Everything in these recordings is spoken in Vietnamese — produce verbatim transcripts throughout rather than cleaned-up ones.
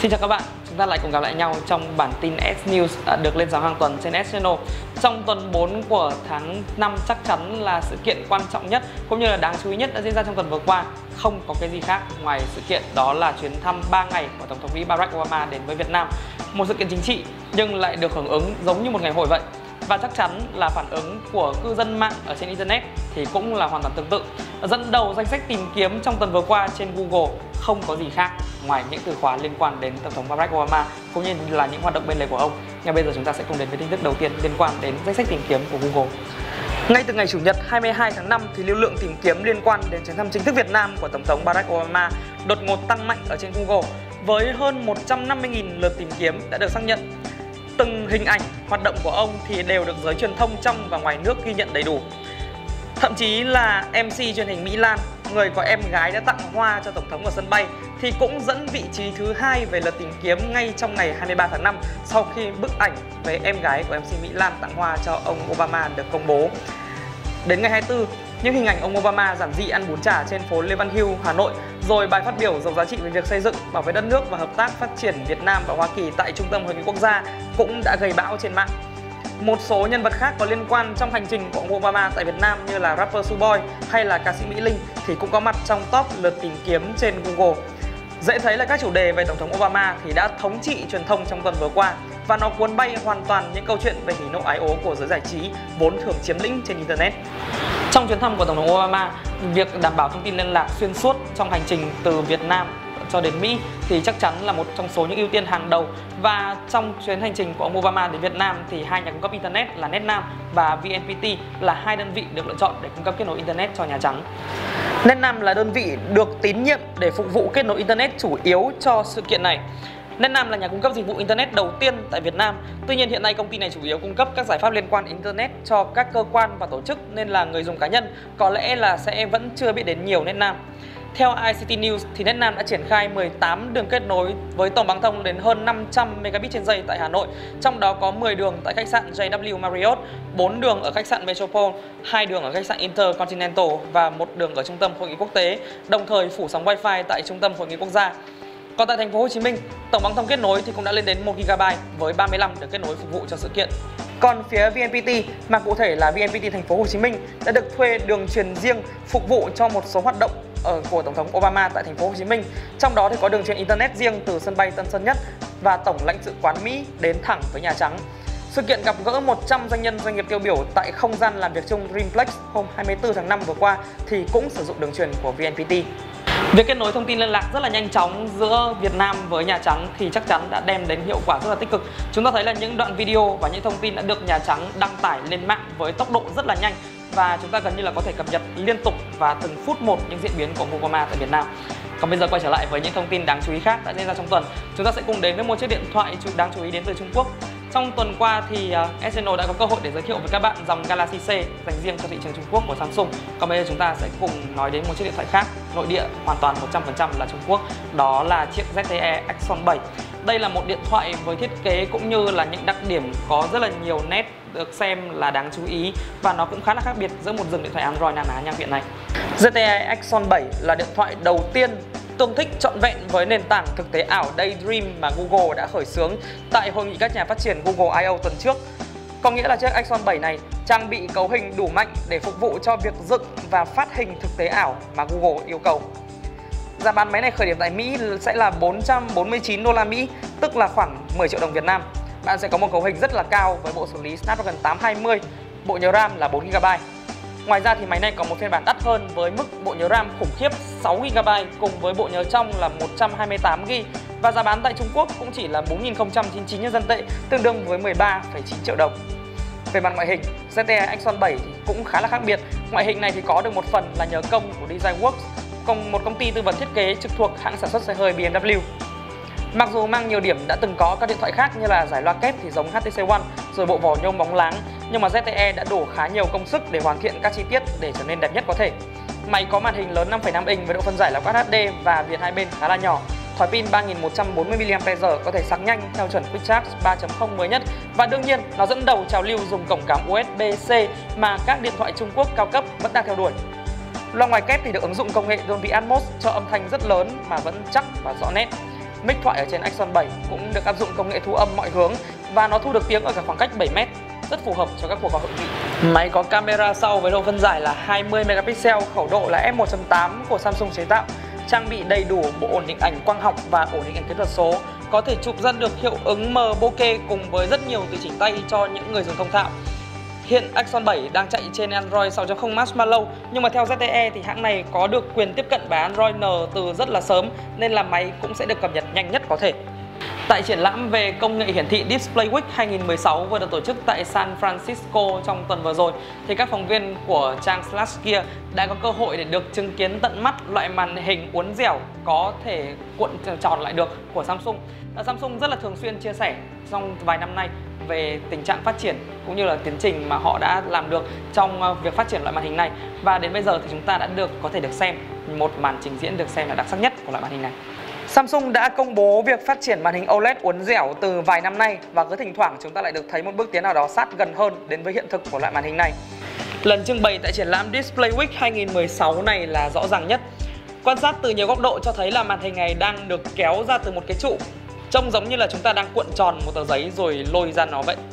Xin chào các bạn, chúng ta lại cùng gặp lại nhau trong bản tin S News được lên sóng hàng tuần trên S Channel. Trong tuần bốn của tháng năm chắc chắn là sự kiện quan trọng nhất cũng như là đáng chú ý nhất đã diễn ra trong tuần vừa qua. Không có cái gì khác ngoài sự kiện đó là chuyến thăm ba ngày của Tổng thống Mỹ Barack Obama đến với Việt Nam. Một sự kiện chính trị nhưng lại được hưởng ứng giống như một ngày hội vậy. Và chắc chắn là phản ứng của cư dân mạng ở trên Internet thì cũng là hoàn toàn tương tự. Dẫn đầu danh sách tìm kiếm trong tuần vừa qua trên Google không có gì khác ngoài những từ khóa liên quan đến Tổng thống Barack Obama cũng như là những hoạt động bên lề của ông. Ngay bây giờ chúng ta sẽ cùng đến với tin tức đầu tiên liên quan đến danh sách tìm kiếm của Google. Ngay từ ngày Chủ nhật hai mươi hai tháng năm thì lưu lượng tìm kiếm liên quan đến chuyến thăm chính thức Việt Nam của Tổng thống Barack Obama đột ngột tăng mạnh ở trên Google với hơn một trăm năm mươi nghìn lượt tìm kiếm đã được xác nhận. Từng hình ảnh, hoạt động của ông thì đều được giới truyền thông trong và ngoài nước ghi nhận đầy đủ. Thậm chí là em xê truyền hình Mỹ Lan, người có em gái đã tặng hoa cho Tổng thống ở sân bay, thì cũng dẫn vị trí thứ hai về lượt tìm kiếm ngay trong ngày hai mươi ba tháng năm sau khi bức ảnh về em gái của em xê Mỹ Lan tặng hoa cho ông Obama được công bố. Đến ngày hai mươi tư, những hình ảnh ông Obama giản dị ăn bún chả trên phố Lê Văn Hưu, Hà Nội, rồi bài phát biểu giàu giá trị về việc xây dựng, bảo vệ đất nước và hợp tác phát triển Việt Nam và Hoa Kỳ tại Trung tâm Hội nghị Quốc gia cũng đã gây bão trên mạng. Một số nhân vật khác có liên quan trong hành trình của ông Obama tại Việt Nam như là rapper Suboi hay là ca sĩ Mỹ Linh thì cũng có mặt trong top lượt tìm kiếm trên Google. Dễ thấy là các chủ đề về Tổng thống Obama thì đã thống trị truyền thông trong tuần vừa qua và nó cuốn bay hoàn toàn những câu chuyện về hỉ nộ ái ố của giới giải trí vốn thường chiếm lĩnh trên Internet. Trong chuyến thăm của Tổng thống Obama, việc đảm bảo thông tin liên lạc xuyên suốt trong hành trình từ Việt Nam cho đến Mỹ thì chắc chắn là một trong số những ưu tiên hàng đầu. Và trong chuyến hành trình của ông Obama đến Việt Nam thì hai nhà cung cấp Internet là NetNam và vê en pê tê là hai đơn vị được lựa chọn để cung cấp kết nối Internet cho Nhà Trắng. NetNam là đơn vị được tín nhiệm để phục vụ kết nối Internet chủ yếu cho sự kiện này. NetNam là nhà cung cấp dịch vụ Internet đầu tiên tại Việt Nam. Tuy nhiên hiện nay công ty này chủ yếu cung cấp các giải pháp liên quan Internet cho các cơ quan và tổ chức nên là người dùng cá nhân có lẽ là sẽ vẫn chưa biết đến nhiều NetNam. Theo i xê tê News thì NetNam đã triển khai mười tám đường kết nối với tổng băng thông đến hơn năm trăm megabit trên giây tại Hà Nội, trong đó có mười đường tại khách sạn J W Marriott, bốn đường ở khách sạn Metropole, hai đường ở khách sạn Intercontinental và một đường ở trung tâm hội nghị quốc tế, đồng thời phủ sóng Wi-Fi tại trung tâm hội nghị quốc gia. Còn tại thành phố Hồ Chí Minh, tổng băng thông kết nối thì cũng đã lên đến một gigabyte với ba mươi lăm đường kết nối phục vụ cho sự kiện. Còn phía vê en pê tê, mà cụ thể là vê en pê tê thành phố Hồ Chí Minh đã được thuê đường truyền riêng phục vụ cho một số hoạt động ở của Tổng thống Obama tại thành phố Hồ Chí Minh. Trong đó thì có đường truyền Internet riêng từ sân bay Tân Sơn Nhất và tổng lãnh sự quán Mỹ đến thẳng với Nhà Trắng. Sự kiện gặp gỡ một trăm doanh nhân doanh nghiệp tiêu biểu tại không gian làm việc chung Dreamplex hôm hai mươi tư tháng năm vừa qua thì cũng sử dụng đường truyền của vê en pê tê. Việc kết nối thông tin liên lạc rất là nhanh chóng giữa Việt Nam với Nhà Trắng thì chắc chắn đã đem đến hiệu quả rất là tích cực. Chúng ta thấy là những đoạn video và những thông tin đã được Nhà Trắng đăng tải lên mạng với tốc độ rất là nhanh và chúng ta gần như là có thể cập nhật liên tục và từng phút một những diễn biến của ông Obama tại Việt Nam. Còn bây giờ quay trở lại với những thông tin đáng chú ý khác đã diễn ra trong tuần. Chúng ta sẽ cùng đến với một chiếc điện thoại đáng chú ý đến từ Trung Quốc. Trong tuần qua thì uh, S Channel đã có cơ hội để giới thiệu với các bạn dòng Galaxy C dành riêng cho thị trường Trung Quốc của Samsung. Còn bây giờ chúng ta sẽ cùng nói đến một chiếc điện thoại khác, nội địa hoàn toàn một trăm phần trăm là Trung Quốc, đó là chiếc Z T E Axon bảy. Đây là một điện thoại với thiết kế cũng như là những đặc điểm có rất là nhiều nét được xem là đáng chú ý và nó cũng khá là khác biệt giữa một dòng điện thoại Android na ná nhang viện này. Z T E Axon bảy là điện thoại đầu tiên tương thích trọn vẹn với nền tảng thực tế ảo Daydream mà Google đã khởi xướng tại hội nghị các nhà phát triển Google I O tuần trước. Có nghĩa là chiếc Axon bảy này trang bị cấu hình đủ mạnh để phục vụ cho việc dựng và phát hình thực tế ảo mà Google yêu cầu. Giá bán máy này khởi điểm tại Mỹ sẽ là bốn trăm bốn mươi chín đô la Mỹ, tức là khoảng mười triệu đồng Việt Nam. Bạn sẽ có một cấu hình rất là cao với bộ xử lý Snapdragon tám hai mươi, bộ nhớ RAM là bốn gigabyte. Ngoài ra thì máy này có một phiên bản đắt hơn với mức bộ nhớ RAM khủng khiếp sáu gigabyte cùng với bộ nhớ trong là một trăm hai mươi tám gi-ga-bai và giá bán tại Trung Quốc cũng chỉ là bốn nghìn không trăm chín mươi chín nhân dân tệ, tương đương với mười ba phẩy chín triệu đồng. Về mặt ngoại hình, Z T E Axon bảy thì cũng khá là khác biệt. Ngoại hình này thì có được một phần là nhờ công của Designworks, cùng một công ty tư vấn thiết kế trực thuộc hãng sản xuất xe hơi B M W. Mặc dù mang nhiều điểm đã từng có các điện thoại khác như là giải loa kép thì giống H T C One, rồi bộ vỏ nhôm bóng láng, nhưng mà Z T E đã đổ khá nhiều công sức để hoàn thiện các chi tiết để trở nên đẹp nhất có thể. Máy có màn hình lớn năm phẩy năm inch với độ phân giải là Quad H D và viền hai bên khá là nhỏ. Thỏi pin ba nghìn một trăm bốn mươi mi li am pe giờ có thể sạc nhanh theo chuẩn Quick Charge ba chấm không mới nhất và đương nhiên nó dẫn đầu trào lưu dùng cổng cảm U S B C mà các điện thoại Trung Quốc cao cấp vẫn đang theo đuổi. Loa ngoài kép thì được ứng dụng công nghệ Dolby Atmos cho âm thanh rất lớn mà vẫn chắc và rõ nét. Mic thoại ở trên Action bảy cũng được áp dụng công nghệ thu âm mọi hướng và nó thu được tiếng ở cả khoảng cách bảy mét, rất phù hợp cho các cuộc gọi hội nghị. Máy có camera sau với độ phân giải là hai mươi megapixel, khẩu độ là f một chấm tám của Samsung chế tạo, trang bị đầy đủ bộ ổn định ảnh quang học và ổn định ảnh kỹ thuật số, có thể chụp ra được hiệu ứng M bokeh cùng với rất nhiều tùy chỉnh tay cho những người dùng thông thạo. Hiện Action bảy đang chạy trên Android sáu chấm không Marshmallow, nhưng mà theo Z T E thì hãng này có được quyền tiếp cận bản Android N từ rất là sớm nên là máy cũng sẽ được cập nhật nhanh nhất có thể. Tại triển lãm về công nghệ hiển thị Display Week hai nghìn mười sáu vừa được tổ chức tại San Francisco trong tuần vừa rồi, thì các phóng viên của trang Slash Gear đã có cơ hội để được chứng kiến tận mắt loại màn hình uốn dẻo có thể cuộn tròn lại được của Samsung. Samsung rất là thường xuyên chia sẻ trong vài năm nay về tình trạng phát triển cũng như là tiến trình mà họ đã làm được trong việc phát triển loại màn hình này, và đến bây giờ thì chúng ta đã được có thể được xem một màn trình diễn được xem là đặc sắc nhất của loại màn hình này. Samsung đã công bố việc phát triển màn hình O L E D uốn dẻo từ vài năm nay, và cứ thỉnh thoảng chúng ta lại được thấy một bước tiến nào đó sát gần hơn đến với hiện thực của loại màn hình này. Lần trưng bày tại triển lãm Display Week hai nghìn mười sáu này là rõ ràng nhất. Quan sát từ nhiều góc độ cho thấy là màn hình này đang được kéo ra từ một cái trụ, trông giống như là chúng ta đang cuộn tròn một tờ giấy rồi lôi ra nó vậy.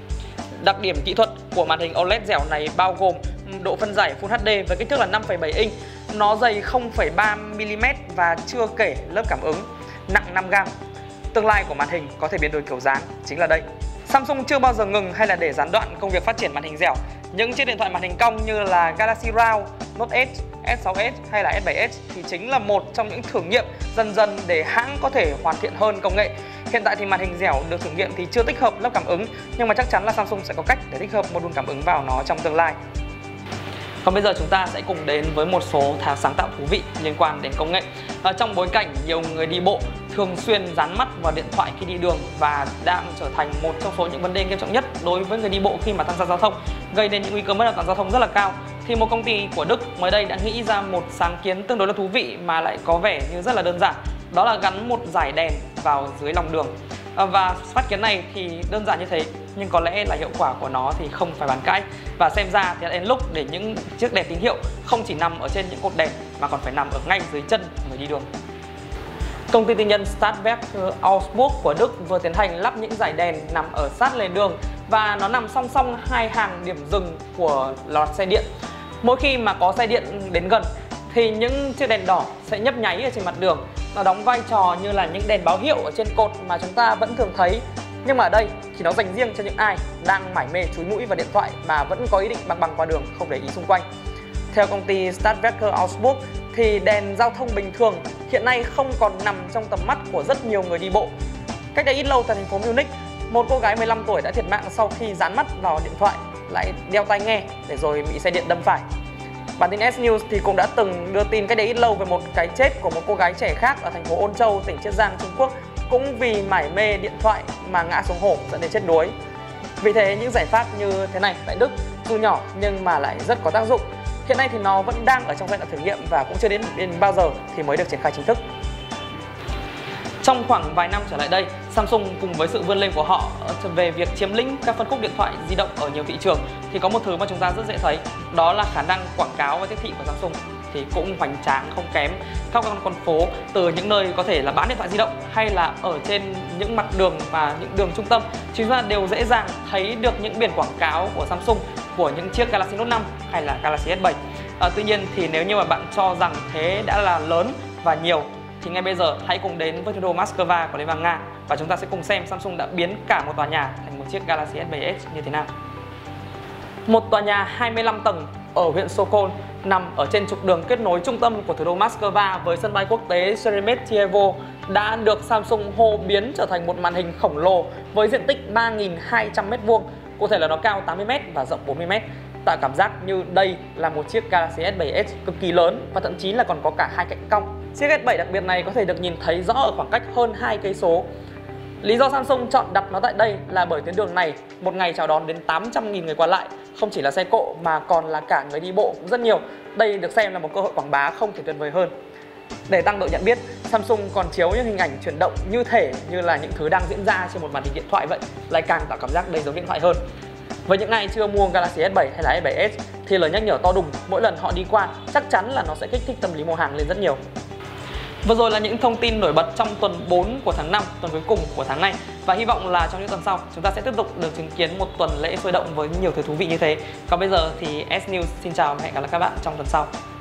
Đặc điểm kỹ thuật của màn hình O L E D dẻo này bao gồm độ phân giải Full H D với kích thước là năm phẩy bảy inch, nó dày không phẩy ba mi li mét và chưa kể lớp cảm ứng nặng năm gam. Tương lai của màn hình có thể biến đổi kiểu dáng chính là đây. Samsung chưa bao giờ ngừng hay là để gián đoạn công việc phát triển màn hình dẻo. Những chiếc điện thoại màn hình cong như là Galaxy Round, Note S, S sáu S hay là S bảy S thì chính là một trong những thử nghiệm dần dần để hãng có thể hoàn thiện hơn công nghệ. Hiện tại thì màn hình dẻo được thử nghiệm thì chưa tích hợp lớp cảm ứng, nhưng mà chắc chắn là Samsung sẽ có cách để tích hợp module cảm ứng vào nó trong tương lai. Còn bây giờ chúng ta sẽ cùng đến với một số sáng tạo thú vị liên quan đến công nghệ. Ở trong bối cảnh nhiều người đi bộ thường xuyên dán mắt vào điện thoại khi đi đường và đang trở thành một trong số những vấn đề nghiêm trọng nhất đối với người đi bộ khi mà tham gia giao thông, gây nên những nguy cơ mất an toàn giao thông rất là cao, thì một công ty của Đức mới đây đã nghĩ ra một sáng kiến tương đối là thú vị mà lại có vẻ như rất là đơn giản. Đó là gắn một dải đèn vào dưới lòng đường. Và phát kiến này thì đơn giản như thế, nhưng có lẽ là hiệu quả của nó thì không phải bàn cãi. Và xem ra thì đã đến lúc để những chiếc đèn tín hiệu không chỉ nằm ở trên những cột đèn mà còn phải nằm ở ngay dưới chân người đi đường. Công ty tư nhân Stadtwerke Augsburg của Đức vừa tiến hành lắp những dải đèn nằm ở sát lề đường, và nó nằm song song hai hàng điểm dừng của loạt xe điện. Mỗi khi mà có xe điện đến gần thì những chiếc đèn đỏ sẽ nhấp nháy ở trên mặt đường. Nó đóng vai trò như là những đèn báo hiệu ở trên cột mà chúng ta vẫn thường thấy. Nhưng mà ở đây thì nó dành riêng cho những ai đang mải mê chúi mũi vào điện thoại mà vẫn có ý định băng băng qua đường, không để ý xung quanh. Theo công ty Stadtwerke Augsburg thì đèn giao thông bình thường hiện nay không còn nằm trong tầm mắt của rất nhiều người đi bộ. Cách đây ít lâu tại thành phố Munich, một cô gái mười lăm tuổi đã thiệt mạng sau khi dán mắt vào điện thoại lại đeo tai nghe để rồi bị xe điện đâm phải. Bản tin S News thì cũng đã từng đưa tin cách đây ít lâu về một cái chết của một cô gái trẻ khác ở thành phố Ôn Châu, tỉnh Chiết Giang, Trung Quốc, cũng vì mải mê điện thoại mà ngã xuống hồ dẫn đến chết đuối. Vì thế những giải pháp như thế này tại Đức dù nhỏ nhưng mà lại rất có tác dụng. Hiện nay thì nó vẫn đang ở trong giai đoạn thử nghiệm và cũng chưa đến, đến bao giờ thì mới được triển khai chính thức. Trong khoảng vài năm trở lại đây, Samsung cùng với sự vươn lên của họ về việc chiếm lĩnh các phân khúc điện thoại di động ở nhiều thị trường thì có một thứ mà chúng ta rất dễ thấy, đó là khả năng quảng cáo và tiếp thị của Samsung thì cũng hoành tráng không kém khắp các con phố, từ những nơi có thể là bán điện thoại di động hay là ở trên những mặt đường và những đường trung tâm, chúng ta đều dễ dàng thấy được những biển quảng cáo của Samsung của những chiếc Galaxy Note năm hay là Galaxy S bảy. À, tuy nhiên thì nếu như mà bạn cho rằng thế đã là lớn và nhiều thì ngay bây giờ hãy cùng đến với thủ đô Moscow của Liên bang Nga và chúng ta sẽ cùng xem Samsung đã biến cả một tòa nhà thành một chiếc Galaxy S bảy S như thế nào. Một tòa nhà hai mươi lăm tầng ở huyện Sokol nằm ở trên trục đường kết nối trung tâm của thủ đô Moscow với sân bay quốc tế Sheremetyevo đã được Samsung hô biến trở thành một màn hình khổng lồ với diện tích ba nghìn hai trăm mét vuông, cụ thể là nó cao tám mươi mét và rộng bốn mươi mét, tạo cảm giác như đây là một chiếc Galaxy S bảy S cực kỳ lớn và thậm chí là còn có cả hai cạnh cong. Chiếc S bảy đặc biệt này có thể được nhìn thấy rõ ở khoảng cách hơn hai cây số. Lý do Samsung chọn đặt nó tại đây là bởi tuyến đường này một ngày chào đón đến tám trăm nghìn người qua lại, không chỉ là xe cộ mà còn là cả người đi bộ cũng rất nhiều. Đây được xem là một cơ hội quảng bá không thể tuyệt vời hơn. Để tăng độ nhận biết, Samsung còn chiếu những hình ảnh chuyển động như thể như là những thứ đang diễn ra trên một màn hình điện thoại vậy, lại càng tạo cảm giác đầy giống điện thoại hơn. Với những ai chưa mua Galaxy S bảy hay là S bảy S thì lời nhắc nhở to đùng mỗi lần họ đi qua chắc chắn là nó sẽ kích thích tâm lý mua hàng lên rất nhiều. Vừa rồi là những thông tin nổi bật trong tuần bốn của tháng năm, tuần cuối cùng của tháng này. Và hy vọng là trong những tuần sau chúng ta sẽ tiếp tục được chứng kiến một tuần lễ sôi động với nhiều thứ thú vị như thế. Còn bây giờ thì S News xin chào và hẹn gặp lại các bạn trong tuần sau.